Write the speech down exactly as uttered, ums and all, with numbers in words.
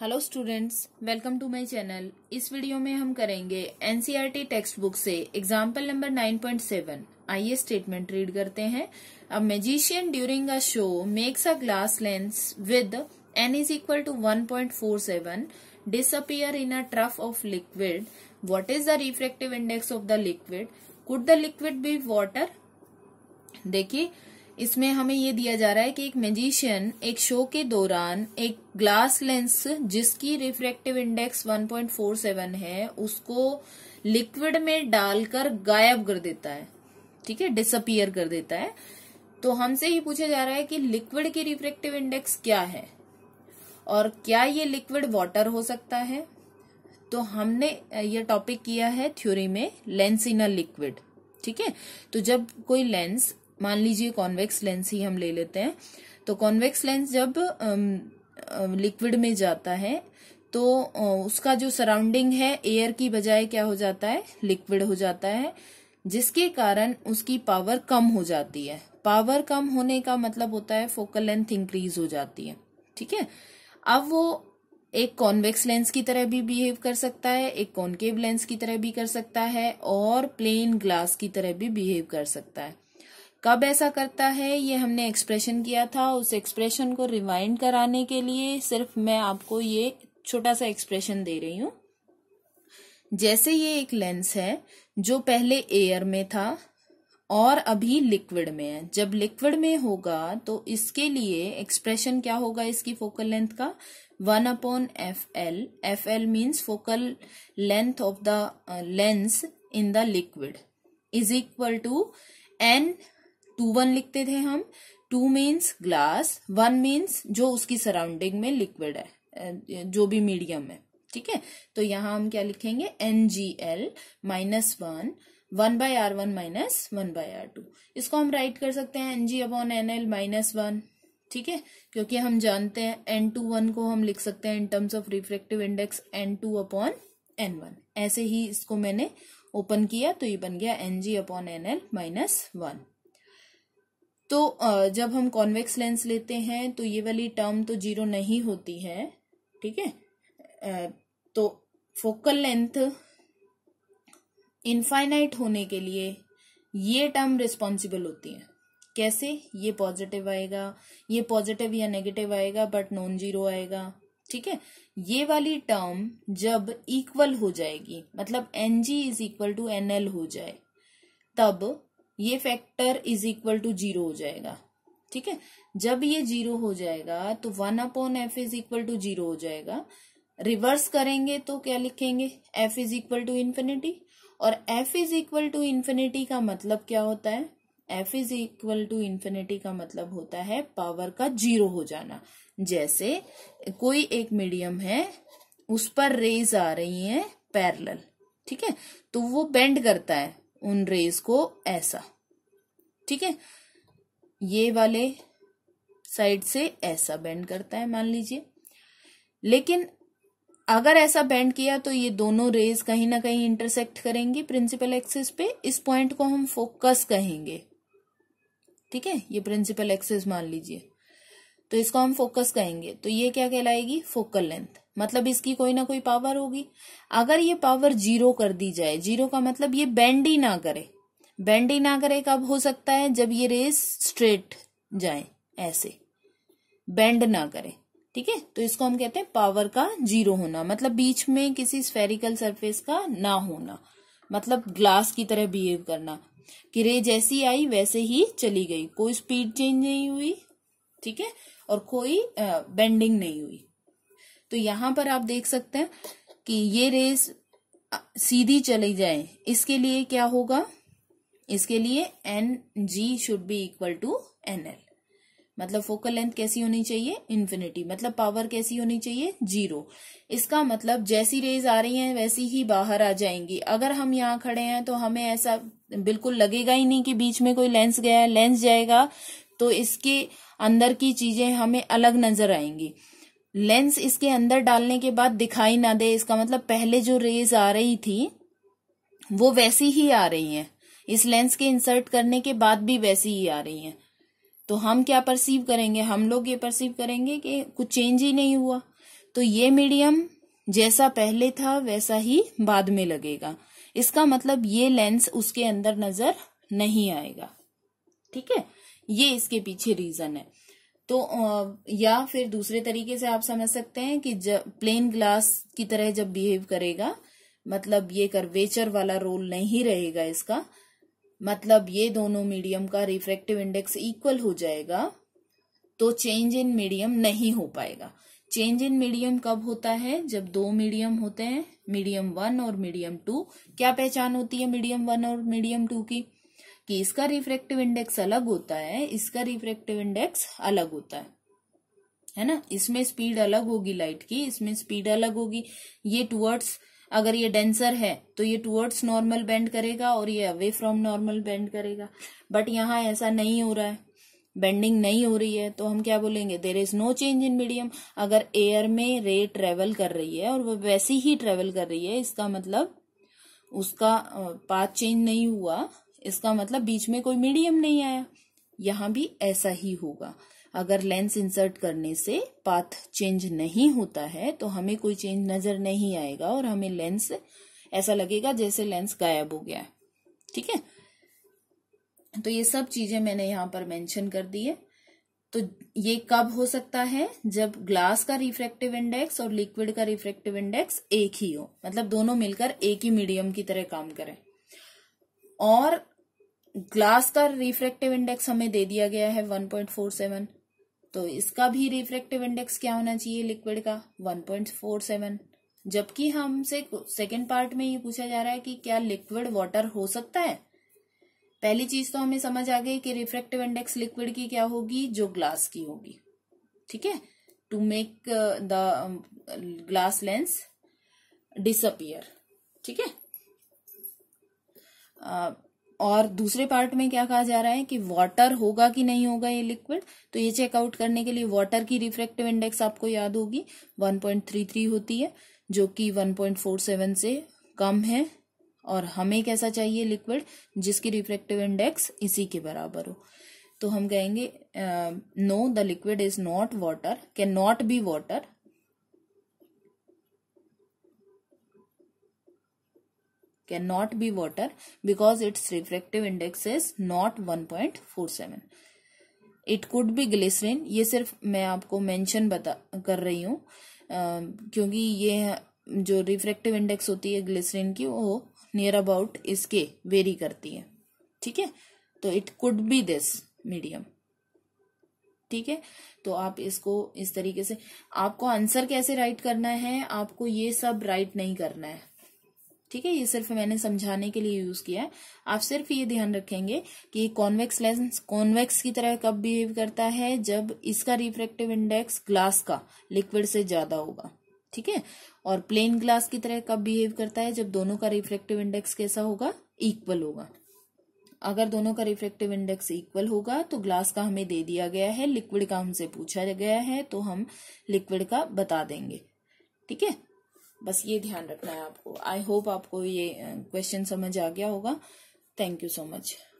Hello students, welcome to my channel. इस video में हम करेंगे एनसीईआरटी टेक्स्ट बुक से example number nine point seven. आइए स्टेटमेंट रीड करते हैं। A magician during a show makes a glass lens with n is equal to one point four seven disappear in a trough of liquid. What is the refractive index of the liquid? Could the liquid be water? देखिए, इसमें हमें ये दिया जा रहा है कि एक मैजिशियन एक शो के दौरान एक ग्लास लेंस जिसकी refractive index one point four seven है उसको लिक्विड में डालकर गायब कर देता है। ठीक है, डिसअपियर कर देता है। तो हमसे ये पूछा जा रहा है कि लिक्विड की रिफ्रैक्टिव इंडेक्स क्या है और क्या ये लिक्विड वाटर हो सकता है। तो हमने ये टॉपिक किया है थ्योरी में लेंस इन अ लिक्विड। ठीक है, तो जब कोई लेंस, मान लीजिए कॉन्वेक्स लेंस ही हम ले लेते हैं, तो कॉन्वेक्स लेंस जब लिक्विड में जाता है तो उसका जो सराउंडिंग है एयर की बजाय क्या हो जाता है, लिक्विड हो जाता है, जिसके कारण उसकी पावर कम हो जाती है। पावर कम होने का मतलब होता है फोकल लेंथ इंक्रीज हो जाती है। ठीक है, अब वो एक कॉन्वेक्स लेंस की तरह भी बिहेव कर सकता है, एक कॉनकेव लेंस की तरह भी कर सकता है और प्लेन ग्लास की तरह भी बिहेव कर सकता है। कब ऐसा करता है ये हमने एक्सप्रेशन किया था। उस एक्सप्रेशन को रिवाइंड कराने के लिए सिर्फ मैं आपको ये छोटा सा एक्सप्रेशन दे रही हूं। जैसे ये एक लेंस है जो पहले एयर में था और अभी लिक्विड में है। जब लिक्विड में होगा तो इसके लिए एक्सप्रेशन क्या होगा इसकी फोकल लेंथ का, one upon F L. F L means focal length of the lens in the liquid is equal to N. Two one लिखते थे हम, two means glass, one means जो उसकी सराउंडिंग में लिक्विड है, जो भी मीडियम है। ठीक है, तो यहां हम क्या लिखेंगे, n g l minus one, one by r one minus one by r two. इसको हम राइट कर सकते हैं n g upon n l minus one. ठीक है, क्योंकि हम जानते हैं एन टू वन को हम लिख सकते हैं in terms of refractive index n two upon n one. ऐसे ही इसको मैंने ओपन किया तो ये बन गया n g upon n l minus one. तो जब हम कॉन्वेक्स लेंस लेते हैं तो ये वाली टर्म तो जीरो नहीं होती है। ठीक है, तो फोकल लेंथ इनफाइनाइट होने के लिए ये टर्म रिस्पॉन्सिबल होती है। कैसे, ये पॉजिटिव आएगा, ये पॉजिटिव या नेगेटिव आएगा बट नॉन जीरो आएगा। ठीक है, ये वाली टर्म जब इक्वल हो जाएगी, मतलब n g is equal to n l हो जाए, तब ये factor is equal to zero हो जाएगा। ठीक है, जब ये जीरो हो जाएगा तो one upon f is equal to zero हो जाएगा। रिवर्स करेंगे तो क्या लिखेंगे, f is equal to infinity. और f is equal to infinity का मतलब क्या होता है, f is equal to infinity का मतलब होता है पावर का जीरो हो जाना। जैसे कोई एक मीडियम है, उस पर रेज आ रही है पैरेलल। ठीक है, तो वो बेंड करता है उन रेज को ऐसा। ठीक है, ये वाले साइड से ऐसा बेंड करता है मान लीजिए। लेकिन अगर ऐसा बेंड किया तो ये दोनों रेज कहीं ना कहीं इंटरसेक्ट करेंगी प्रिंसिपल एक्सिस पे। इस पॉइंट को हम फोकस कहेंगे। ठीक है, ये प्रिंसिपल एक्सिस मान लीजिए, तो इसको हम फोकस कहेंगे। तो ये क्या कहलाएगी, फोकल लेंथ। मतलब इसकी कोई ना कोई पावर होगी। अगर ये पावर जीरो कर दी जाए, जीरो का मतलब ये बेंड ही ना करे। बेंड ही ना करे कब हो सकता है, जब ये रेज स्ट्रेट जाए, ऐसे बेंड ना करे। ठीक है, तो इसको हम कहते हैं पावर का जीरो होना, मतलब बीच में किसी स्फेरिकल सरफेस का ना होना, मतलब ग्लास की तरह बिहेव करना कि रे जैसी आई वैसे ही चली गई, कोई स्पीड चेंज नहीं हुई। ठीक है, और कोई बेंडिंग नहीं हुई। तो यहां पर आप देख सकते हैं कि ये रेस सीधी चली जाए, इसके लिए क्या होगा, इसके लिए n g should be equal to n l. मतलब फोकल लेंथ कैसी होनी चाहिए, इन्फिनिटी। मतलब पावर कैसी होनी चाहिए, जीरो। इसका मतलब जैसी रेज आ रही हैं वैसी ही बाहर आ जाएंगी। अगर हम यहाँ खड़े हैं तो हमें ऐसा बिल्कुल लगेगा ही नहीं कि बीच में कोई लेंस गया है। लेंस जाएगा तो इसके अंदर की चीजें हमें अलग नजर आएंगी। लेंस इसके अंदर डालने के बाद दिखाई ना दे, इसका मतलब पहले जो रेज आ रही थी वो वैसी ही आ रही हैं, इस लेंस के इंसर्ट करने के बाद भी वैसी ही आ रही हैं। तो हम क्या परसीव करेंगे, हम लोग ये परसीव करेंगे कि कुछ चेंज ही नहीं हुआ। तो ये मीडियम जैसा पहले था वैसा ही बाद में लगेगा। इसका मतलब ये लेंस उसके अंदर नजर नहीं आएगा। ठीक है, ये इसके पीछे रीजन है। तो या फिर दूसरे तरीके से आप समझ सकते हैं कि जब प्लेन ग्लास की तरह जब बिहेव करेगा, मतलब ये कर्वेचर वाला रोल नहीं रहेगा इसका, मतलब ये दोनों मीडियम का रिफ्रैक्टिव इंडेक्स इक्वल हो जाएगा, तो चेंज इन मीडियम नहीं हो पाएगा। चेंज इन मीडियम कब होता है? जब दो मीडियम होते हैं, मीडियम वन और मीडियम टू। क्या पहचान होती है मीडियम वन और मीडियम टू की? कि इसका रिफ्रैक्टिव इंडेक्स अलग होता है, इसका रिफ्रैक्टिव इंडेक्स अलग होता है, है ना। इसमें स्पीड अलग होगी लाइट की, इसमें स्पीड अलग होगी। ये टुवर्ड्स, अगर ये डेंसर है तो ये टुवर्ड्स नॉर्मल बेंड करेगा और ये अवे फ्रॉम नॉर्मल बेंड करेगा। बट यहाँ ऐसा नहीं हो रहा है, बेंडिंग नहीं हो रही है, तो हम क्या बोलेंगे? There is no change in medium. अगर एयर में रे ट्रेवल कर रही है और वो वैसी ही ट्रेवल कर रही है, इसका मतलब उसका पाथ चेंज नहीं हुआ, इसका मतलब बीच में कोई मीडियम नहीं आया। यहाँ भी ऐसा ही होगा। अगर लेंस इंसर्ट करने से पाथ चेंज नहीं होता है तो हमें कोई चेंज नजर नहीं आएगा और हमें लेंस ऐसा लगेगा जैसे लेंस गायब हो गया है। ठीक है, तो ये सब चीजें मैंने यहाँ पर मेंशन कर दी है। तो ये कब हो सकता है? जब ग्लास का रिफ्रैक्टिव इंडेक्स और लिक्विड का रिफ्रैक्टिव इंडेक्स एक ही हो, मतलब दोनों मिलकर एक ही मीडियम की तरह काम करें। और ग्लास का रिफ्रैक्टिव इंडेक्स हमें दे दिया गया है वन पॉइंट फोर सेवन, तो इसका भी रिफ्रैक्टिव इंडेक्स क्या होना चाहिए लिक्विड का? One point four seven. जबकि हमसे सेकेंड पार्ट में ये पूछा जा रहा है कि क्या लिक्विड वाटर हो सकता है। पहली चीज तो हमें समझ आ गई कि रिफ्रैक्टिव इंडेक्स लिक्विड की क्या होगी? जो ग्लास की होगी। ठीक है, to make the glass lens disappear. ठीक है, uh, और दूसरे पार्ट में क्या कहा जा रहा है कि वाटर होगा कि नहीं होगा ये लिक्विड। तो ये चेकआउट करने के लिए वाटर की रिफ्रैक्टिव इंडेक्स आपको याद होगी वन पॉइंट थ्री थ्री होती है, जो कि वन पॉइंट फोर सेवन से कम है। और हमें कैसा चाहिए लिक्विड? जिसकी रिफ्रैक्टिव इंडेक्स इसी के बराबर हो। तो हम कहेंगे no, the liquid is not water, can not be water, cannot be water because its refractive index is not one point four seven. It could be glycerin. ये सिर्फ मैं आपको मेंशन बता कर रही हूँ क्योंकि ये जो रिफ्रैक्टिव इंडेक्स होती है ग्लिसरीन की वो नियर अबाउट इसके वेरी करती है। ठीक है, तो it could be this medium. ठीक है, तो आप इसको इस तरीके से, आपको आंसर कैसे राइट करना है, आपको ये सब राइट नहीं करना है। ठीक है, ये सिर्फ मैंने समझाने के लिए यूज किया है। आप सिर्फ ये ध्यान रखेंगे कि कॉन्वेक्स लेंस कॉन्वेक्स की तरह कब बिहेव करता है? जब इसका रिफ्रैक्टिव इंडेक्स ग्लास का लिक्विड से ज्यादा होगा। ठीक है, और प्लेन ग्लास की तरह कब बिहेव करता है? जब दोनों का रिफ्रैक्टिव इंडेक्स कैसा होगा? इक्वल होगा। अगर दोनों का रिफ्रैक्टिव इंडेक्स इक्वल होगा तो ग्लास का हमें दे दिया गया है, लिक्विड का हमसे पूछा गया है, तो हम लिक्विड का बता देंगे। ठीक है, बस ये ध्यान रखना है आपको। आई होप आपको ये क्वेश्चन समझ आ गया होगा। Thank you so much.